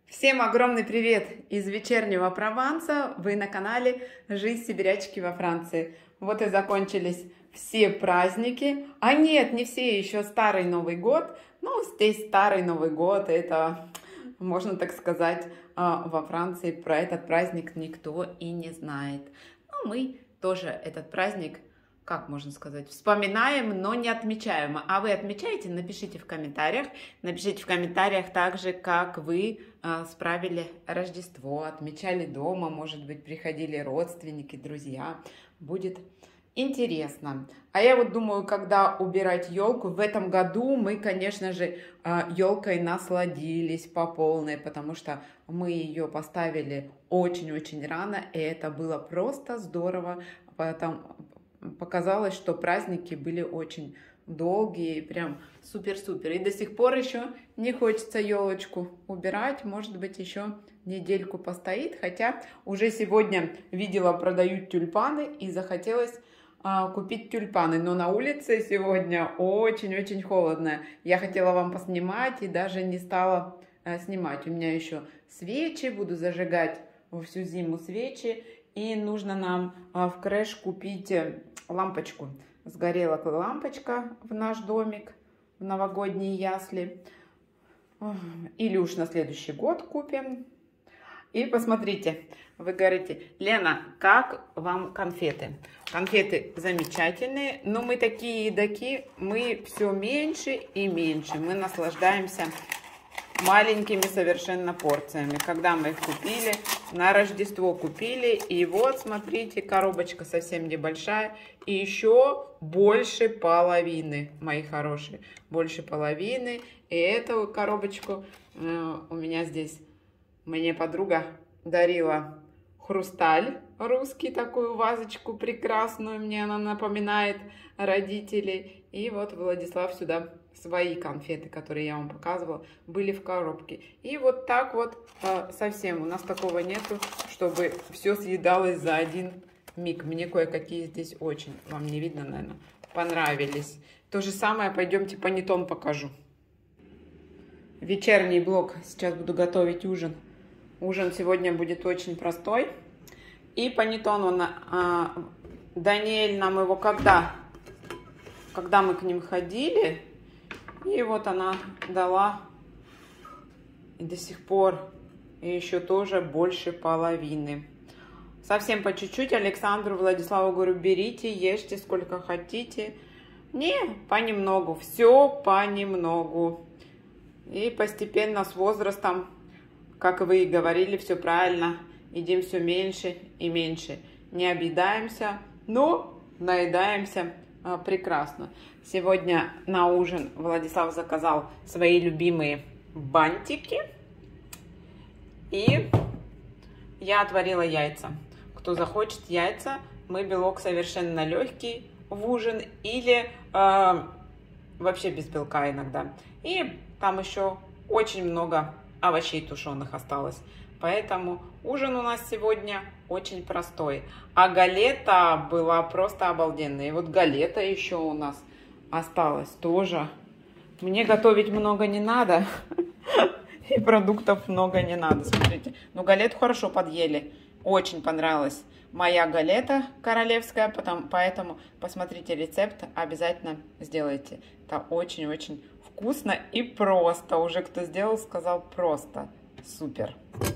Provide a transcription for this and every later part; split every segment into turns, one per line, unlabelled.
Всем огромный привет из вечернего Прованса. Вы на канале «Жизнь сибирячки во Франции». Вот и закончились все праздники. А нет, не все, еще старый Новый год. Ну, здесь старый Новый год, это, можно так сказать, во Франции про этот праздник никто и не знает. Но мы тоже этот праздник, как можно сказать, вспоминаем, но не отмечаем. А вы отмечаете? Напишите в комментариях. Напишите в комментариях также, как вы справили Рождество, отмечали дома, может быть, приходили родственники, друзья. Будет интересно. А я вот думаю, когда убирать елку, в этом году мы, конечно же, елкой насладились по полной, потому что мы ее поставили очень-очень рано, и это было просто здорово. Показалось, что праздники были очень долгие, прям супер-супер. И до сих пор еще не хочется елочку убирать. Может быть, еще недельку постоит. Хотя уже сегодня видела, продают тюльпаны и захотелось купить тюльпаны. Но на улице сегодня очень-очень холодно. Я хотела вам поснимать и даже не стала снимать. У меня еще свечи, буду зажигать всю зиму свечи. И нужно нам в Крэш купить лампочку. Сгорела лампочка в наш домик, в новогодние ясли. Или уж на следующий год купим. И посмотрите, вы говорите: Лена, как вам конфеты? Конфеты замечательные, но мы такие едоки, мы все меньше и меньше. Мы наслаждаемся маленькими совершенно порциями. Когда мы их купили, на Рождество купили, и вот, смотрите, коробочка совсем небольшая, и еще больше половины, мои хорошие, больше половины. И эту коробочку у меня здесь, мне подруга дарила хрусталь русский, такую вазочку прекрасную, мне она напоминает родителей. И вот Владислав сюда свои конфеты, которые я вам показывала, были в коробке. И вот так вот совсем у нас такого нету, чтобы все съедалось за один миг. Мне кое-какие здесь очень, вам не видно, наверное, понравились. То же самое, пойдемте панеттон покажу. Вечерний блог. Сейчас буду готовить ужин. Ужин сегодня будет очень простой. И панеттон, Даниэль нам его когда мы к ним ходили, и вот она дала, и до сих пор, и еще тоже больше половины. Совсем по чуть-чуть. Александру, Владиславу говорю: берите, ешьте сколько хотите. Не, понемногу, все понемногу. И постепенно с возрастом, как вы и говорили, все правильно, едим все меньше и меньше. Не объедаемся, но наедаемся прекрасно. Сегодня на ужин Владислав заказал свои любимые бантики. И я отварила яйца. Кто захочет яйца, мы белок совершенно легкий в ужин или вообще без белка иногда. И там еще очень много овощей тушеных осталось. Поэтому ужин у нас сегодня очень простой. А галета была просто обалденная. И вот галета еще у нас осталась тоже. Мне готовить много не надо. И продуктов много не надо. Смотрите. Но галету хорошо подъели. Очень понравилась моя галета королевская. Поэтому посмотрите рецепт. Обязательно сделайте. Это очень-очень вкусно и просто. Уже кто сделал, сказал просто. Супер.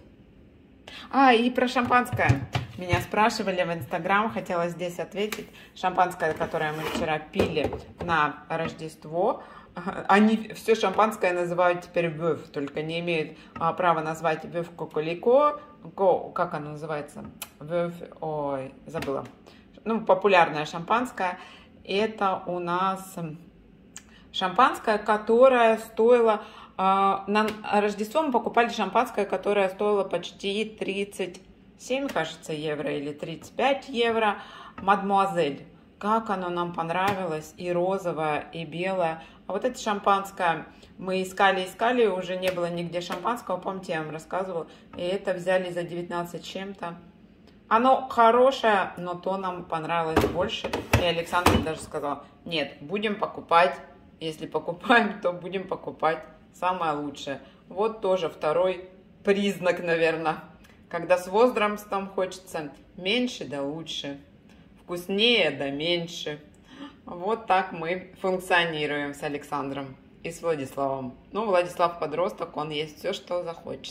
И про шампанское. Меня спрашивали в Инстаграм, хотела здесь ответить. Шампанское, которое мы вчера пили на Рождество. Они все шампанское называют теперь вёв, только не имеют права назвать вёв коколико. Как оно называется? Вёв, ой, забыла. Ну, популярное шампанское. Это у нас шампанское, которое стоило... На Рождество мы покупали шампанское, которое стоило почти 37, кажется, евро или 35 евро. Мадмуазель. Как оно нам понравилось. И розовое, и белое. А вот это шампанское мы искали, уже не было нигде шампанского. Помните, я вам рассказывала. И это взяли за 19 чем-то. Оно хорошее, но то нам понравилось больше. И Александр даже сказал: нет, будем покупать. Если покупаем, то будем покупать самое лучшее. Вот тоже второй признак, наверное, когда с возрастом хочется меньше да лучше, вкуснее да меньше. Вот так мы функционируем с Александром и с Владиславом. Ну, Владислав подросток, он есть все, что захочет.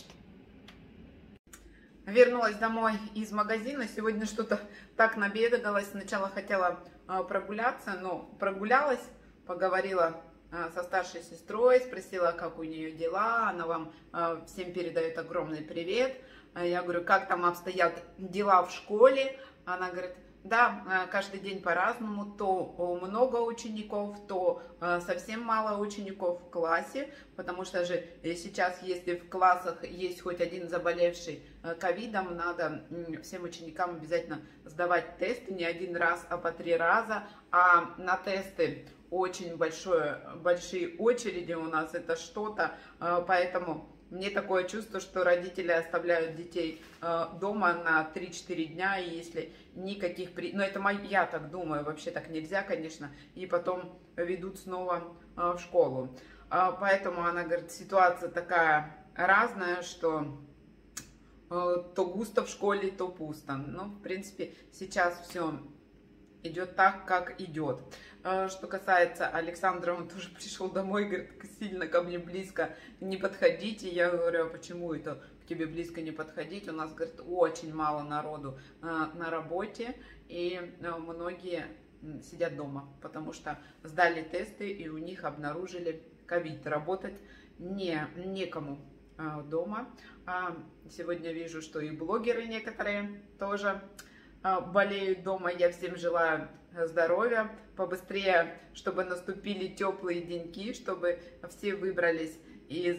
Вернулась домой из магазина. Сегодня что-то так набегалась. Сначала хотела прогуляться, но прогулялась, поговорила со старшей сестрой, спросила, как у нее дела. Она вам всем передает огромный привет. Я говорю, как там обстоят дела в школе. Она говорит, да, каждый день по-разному, то много учеников, то совсем мало учеников в классе, потому что же сейчас, если в классах есть хоть один заболевший ковидом, надо всем ученикам обязательно сдавать тесты не один раз, а по 3 раза, а на тесты очень большие очереди у нас, это что-то, поэтому... Мне такое чувство, что родители оставляют детей дома на 3-4 дня, и если никаких... Ну, это я так думаю, вообще так нельзя, конечно, и потом ведут снова в школу. Поэтому она говорит, ситуация такая разная, что то густо в школе, то пусто. Ну, в принципе, сейчас все идет так, как идет. Что касается Александра, он тоже пришел домой, говорит, сильно ко мне близко не подходите. Я говорю, а почему это к тебе близко не подходить? У нас, говорит, очень мало народу на работе, и многие сидят дома, потому что сдали тесты, и у них обнаружили ковид. Работать некому дома. Сегодня вижу, что и блогеры некоторые тоже болеют дома. Я всем желаю здоровья, побыстрее, чтобы наступили теплые деньки, чтобы все выбрались из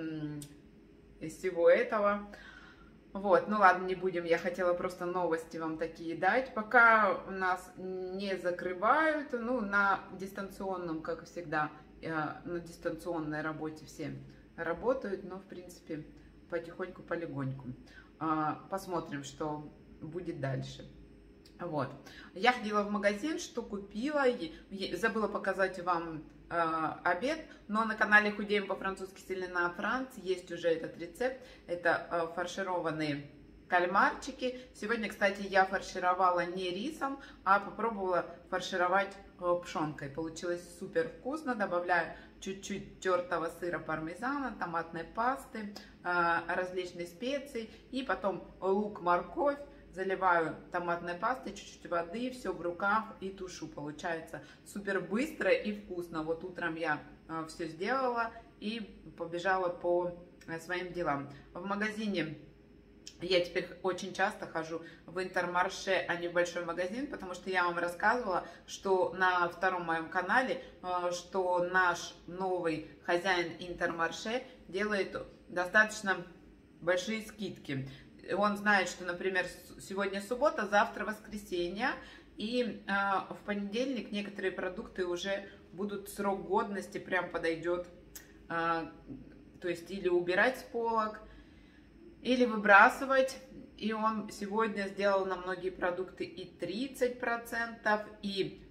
всего этого. Вот, ну ладно, не будем, я хотела просто новости вам такие дать. Пока нас не закрывают, ну, на дистанционном, как всегда, на дистанционной работе все работают, но, в принципе, потихоньку, полегоньку. Посмотрим, что будет дальше. Вот. Я ходила в магазин, что купила, забыла показать вам обед, но на канале Худеем по-французски Селена Франц есть уже этот рецепт. Это фаршированные кальмарчики. Сегодня, кстати, я фаршировала не рисом, а попробовала фаршировать пшенкой. Получилось супер вкусно. Добавляю чуть-чуть тертого сыра пармезана, томатной пасты, различные специи и потом лук, морковь. Заливаю томатной пастой, чуть-чуть воды, все в рукав и тушу. Получается супер быстро и вкусно. Вот утром я все сделала и побежала по своим делам. В магазине я теперь очень часто хожу в Интермарше, а не в большой магазин, потому что я вам рассказывала, что на втором моем канале, что наш новый хозяин Интермарше делает достаточно большие скидки. Он знает, что, например, сегодня суббота, завтра воскресенье, и в понедельник некоторые продукты уже будут, срок годности прям подойдет, то есть или убирать с полок, или выбрасывать. И он сегодня сделал на многие продукты и 30%, и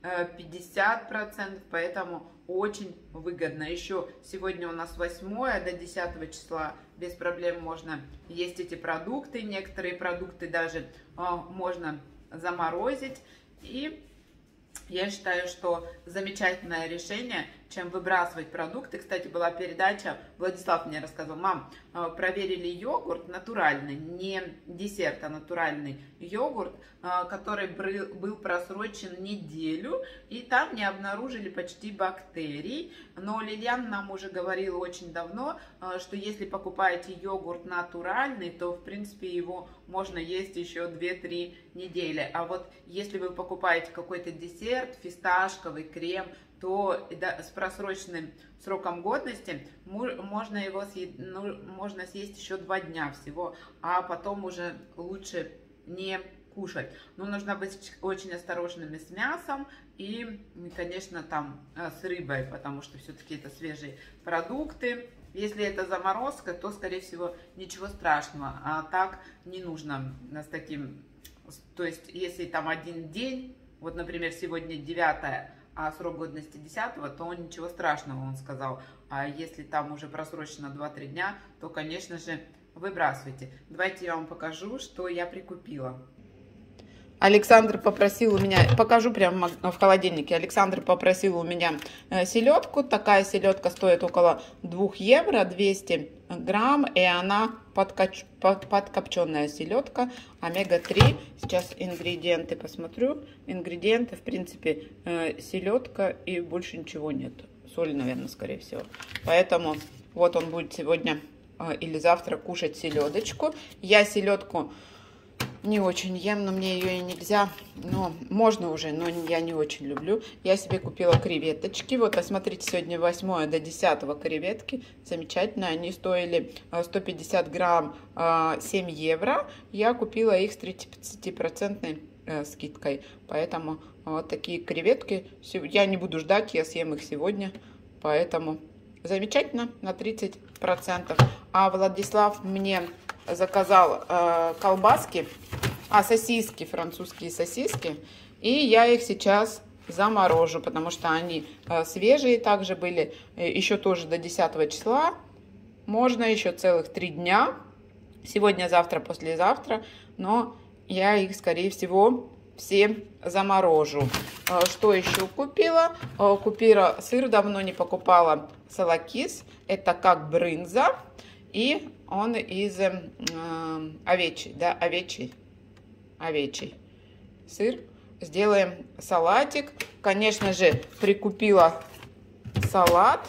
50%, поэтому очень выгодно. Еще сегодня у нас 8 до 10 числа, без проблем можно есть эти продукты. Некоторые продукты даже можно заморозить. И я считаю, что замечательное решение, чем выбрасывать продукты. Кстати, была передача, Владислав мне рассказывал, мам, проверили йогурт натуральный, не десерт, а натуральный йогурт, который был просрочен неделю, и там не обнаружили почти бактерий. Но Лилиан нам уже говорила очень давно, что если покупаете йогурт натуральный, то, в принципе, его можно есть еще 2-3 недели. А вот если вы покупаете какой-то десерт, фисташковый крем, то с просроченным сроком годности можно его можно съесть еще 2 дня всего, а потом уже лучше не кушать. Но нужно быть очень осторожными с мясом и, конечно, там с рыбой, потому что все-таки это свежие продукты. Если это заморозка, то, скорее всего, ничего страшного, а так не нужно с таким, то есть, если там один день, вот, например, сегодня 9, а срок годности 10, то ничего страшного, он сказал. А если там уже просрочено 2-3 дня, то, конечно же, выбрасывайте. Давайте я вам покажу, что я прикупила. Александр попросил у меня, покажу прямо в холодильнике, Александр попросил у меня селедку. Такая селедка стоит около 2 евро, 200 грамм, и она подкопченная селедка, омега-3. Сейчас ингредиенты посмотрю. Ингредиенты, в принципе, селедка и больше ничего нет. Соль, наверное, скорее всего. Поэтому вот он будет сегодня или завтра кушать селедочку. Я селедку не очень ем, но мне ее и нельзя. Но можно уже, но я не очень люблю. Я себе купила креветочки. Вот, посмотрите, сегодня 8 до 10 креветки. Замечательно. Они стоили 150 грамм 7 евро. Я купила их с 30% скидкой. Поэтому вот такие креветки. Я не буду ждать, я съем их сегодня. Поэтому замечательно, на 30%. А Владислав мне заказал колбаски, сосиски, французские сосиски, и я их сейчас заморожу, потому что они свежие также были, еще тоже до 10 числа, можно еще целых 3 дня, сегодня, завтра, послезавтра, но я их, скорее всего, все заморожу. Что еще купила? Купила сыр, давно не покупала, салакис, это как брынза, и он из овечий, да, овечий сыр. Сделаем салатик. Конечно же, прикупила салат,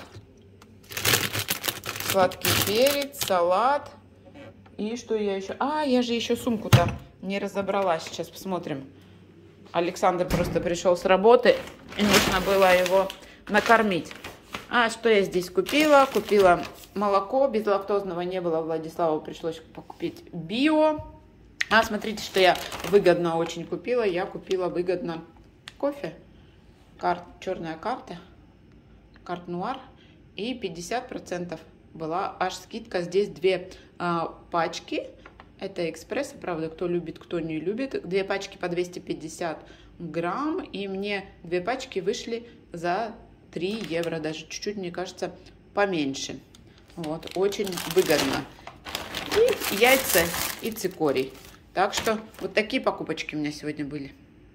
сладкий перец, салат. И что я еще? Я же еще сумку-то не разобрала. Сейчас посмотрим. Александр просто пришел с работы, и нужно было его накормить. Что я здесь купила? Купила молоко, безлактозного не было, Владиславу пришлось покупить био. Смотрите, что я выгодно очень купила. Я купила выгодно кофе, черная карта, карт нуар, и 50% была аж скидка. Здесь 2 пачки. Это экспресс, правда, кто любит, кто не любит. 2 пачки по 250 грамм, и мне 2 пачки вышли за 3 евро, даже чуть-чуть, мне кажется, поменьше. Вот, очень выгодно. И яйца, и цикорий. Так что вот такие покупочки у меня сегодня были.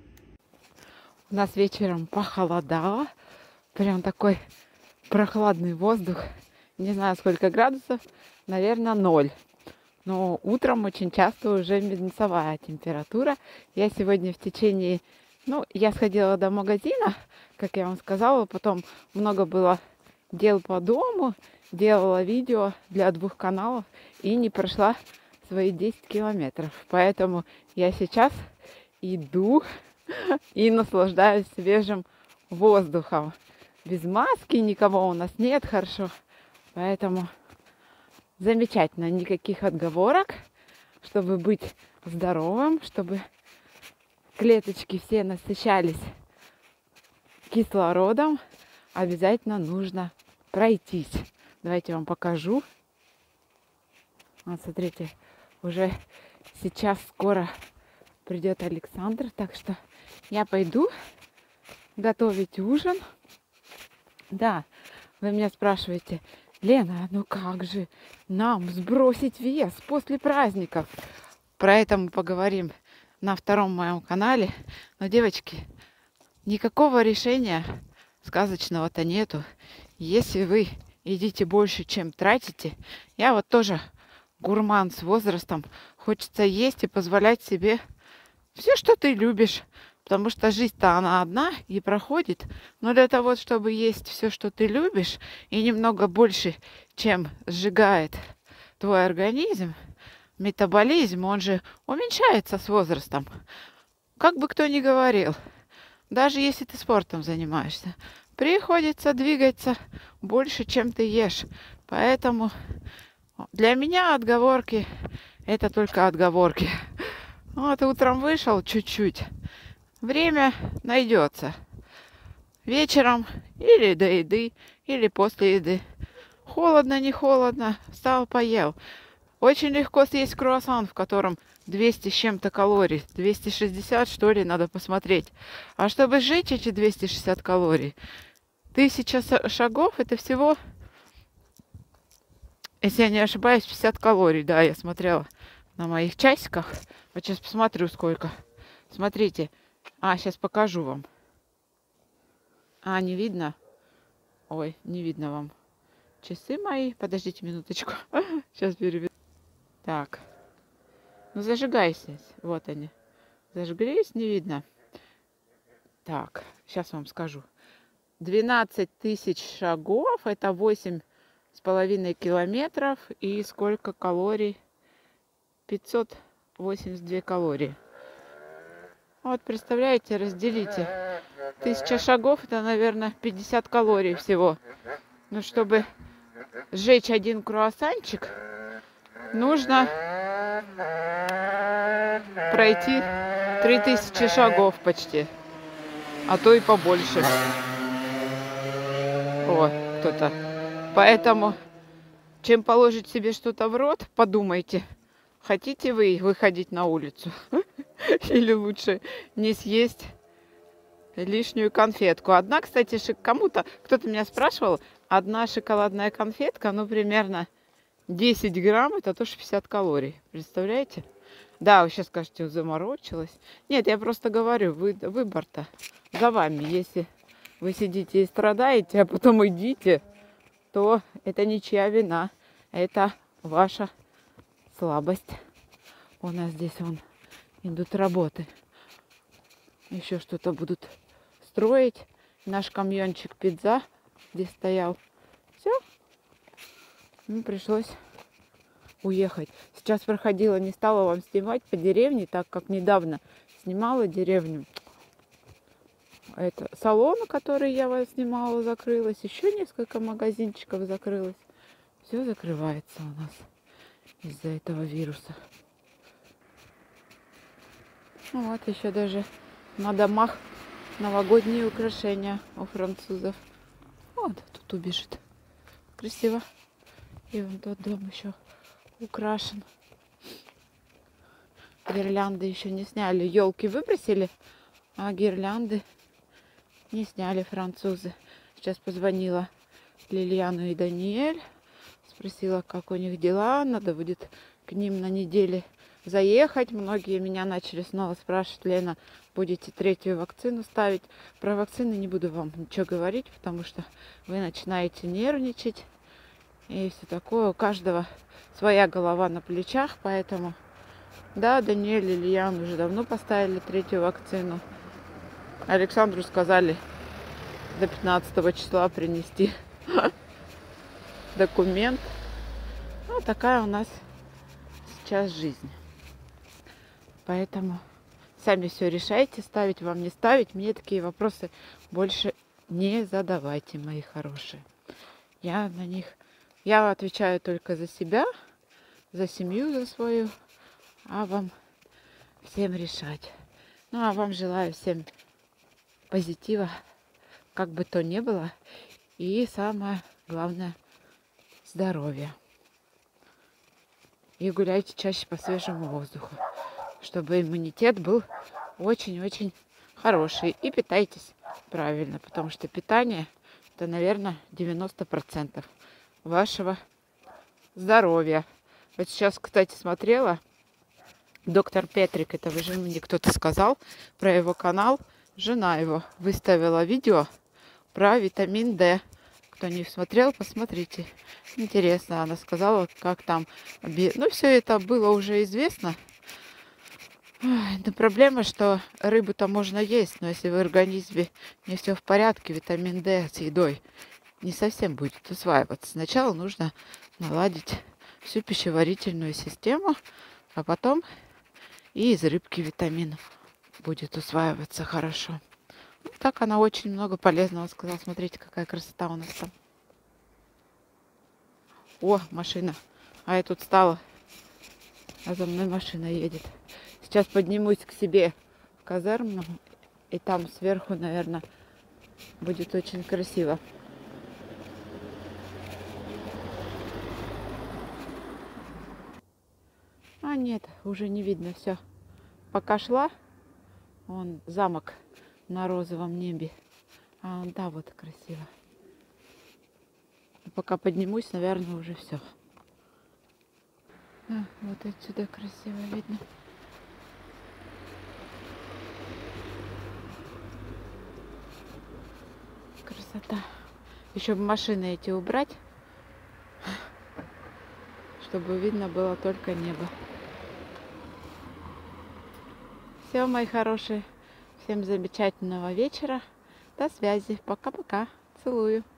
У нас вечером похолодало. Прям такой прохладный воздух. Не знаю, сколько градусов. Наверное, 0. Но утром очень часто уже минусовая температура. Я сегодня в течение... я сходила до магазина, как я вам сказала. Потом много было дел по дому. Делала видео для 2 каналов и не прошла свои 10 километров. Поэтому я сейчас иду и наслаждаюсь свежим воздухом. Без маски никого у нас нет, хорошо. Поэтому замечательно. Никаких отговорок, чтобы быть здоровым, чтобы клеточки все насыщались кислородом. Обязательно нужно пройтись. Давайте я вам покажу. Вот, смотрите, уже сейчас скоро придет Александр, так что я пойду готовить ужин. Да, вы меня спрашиваете: Лена, ну как же нам сбросить вес после праздников? Про это мы поговорим на 2 моем канале. Но, девочки, никакого решения сказочного-то нету. Если вы едите больше, чем тратите, я вот тоже гурман с возрастом, хочется есть и позволять себе все, что ты любишь, потому что жизнь-то она одна и проходит. Но для того, чтобы есть все, что ты любишь, и немного больше, чем сжигает твой организм, метаболизм, он же уменьшается с возрастом. Как бы кто ни говорил, даже если ты спортом занимаешься, приходится двигаться больше, чем ты ешь. Поэтому для меня отговорки — это только отговорки. Вот утром вышел чуть-чуть, время найдется. Вечером или до еды, или после еды. Холодно, не холодно, встал, поел. Очень легко съесть круассан, в котором 200 с чем-то калорий. 260, что ли, надо посмотреть. А чтобы сжечь эти 260 калорий, 1000 шагов — это всего Если я не ошибаюсь, 50 калорий. Да, я смотрела на моих часиках. Вот сейчас посмотрю, сколько. Смотрите. Сейчас покажу вам. Не видно? Ой, не видно вам. Часы мои. Подождите минуточку. Сейчас переведу. Так. Ну, зажигайся. Вот они. Зажглись, не видно. Так, сейчас вам скажу. 12 тысяч шагов. Это 8,5 километров. И сколько калорий? 582 калории. Вот, представляете, разделите. 1000 шагов, это, наверное, 50 калорий всего. Но чтобы сжечь один круассанчик, нужно пройти 3000 шагов почти. А то и побольше. О, кто-то. Поэтому, чем положить себе что-то в рот, подумайте. Хотите вы выходить на улицу? Или лучше не съесть лишнюю конфетку. Одна, кстати, кто-то меня спрашивал, одна шоколадная конфетка, ну, примерно 10 грамм, это тоже 50 калорий. Представляете? Да, вы сейчас скажете, заморочилась. Нет, я просто говорю, выбор-то за вами. Если вы сидите и страдаете, а потом идите, то это ничья вина. Это ваша слабость. У нас здесь идут работы. Еще что-то будут строить. Наш камьончик пицца, где стоял. Все. Пришлось уехать. Сейчас проходила, не стала вам снимать по деревне, так как недавно снимала деревню. Это салон, который я вас снимала, закрылось. Еще несколько магазинчиков закрылось. Все закрывается у нас из-за этого вируса. Вот еще даже на домах новогодние украшения у французов. Вот тут убежит. Красиво. И вон тот дом еще украшен. Гирлянды еще не сняли. Елки выбросили, а гирлянды не сняли французы. Сейчас позвонила Лилиану и Даниэль. Спросила, как у них дела. Надо будет к ним на неделе заехать. Многие меня начали снова спрашивать: Лена, будете 3-ю вакцину ставить? Про вакцины не буду вам ничего говорить, потому что вы начинаете нервничать и все такое. У каждого своя голова на плечах, поэтому да, Даниэль и Лилиан уже давно поставили 3-ю вакцину. Александру сказали до 15 числа принести документ. Вот такая у нас сейчас жизнь. Поэтому сами все решайте, ставить вам, не ставить. Мне такие вопросы больше не задавайте, мои хорошие. Я отвечаю только за себя, за семью, за свою, а вам всем решать. Ну, а вам желаю всем позитива, как бы то ни было. И самое главное, здоровья. И гуляйте чаще по свежему воздуху, чтобы иммунитет был очень-очень хороший. И питайтесь правильно, потому что питание — это, наверное, 90% вашего здоровья. Вот сейчас, кстати, смотрела, доктор Петрик, это вы же мне кто-то сказал про его канал. Жена его выставила видео про витамин D. Кто не смотрел, посмотрите. Интересно, она сказала, как там... Ну, все это было уже известно. Но проблема, что рыбу-то можно есть, но если в организме не все в порядке, витамин D с едой не совсем будет усваиваться. Сначала нужно наладить всю пищеварительную систему, а потом и из рыбки витамин будет усваиваться хорошо. Так она очень много полезного сказала. Смотрите, какая красота у нас там. О, машина. А я тут стала. А за мной машина едет. Сейчас поднимусь к себе в казарму. И там сверху, наверное, будет очень красиво. Нет, уже не видно все. Пока шла, вон замок на розовом небе. Да, вот красиво. Пока поднимусь, наверное, уже все. Вот отсюда красиво видно. Красота. Еще бы машины эти убрать, чтобы видно было только небо. Все, мои хорошие. Всем замечательного вечера. До связи. Пока-пока. Целую.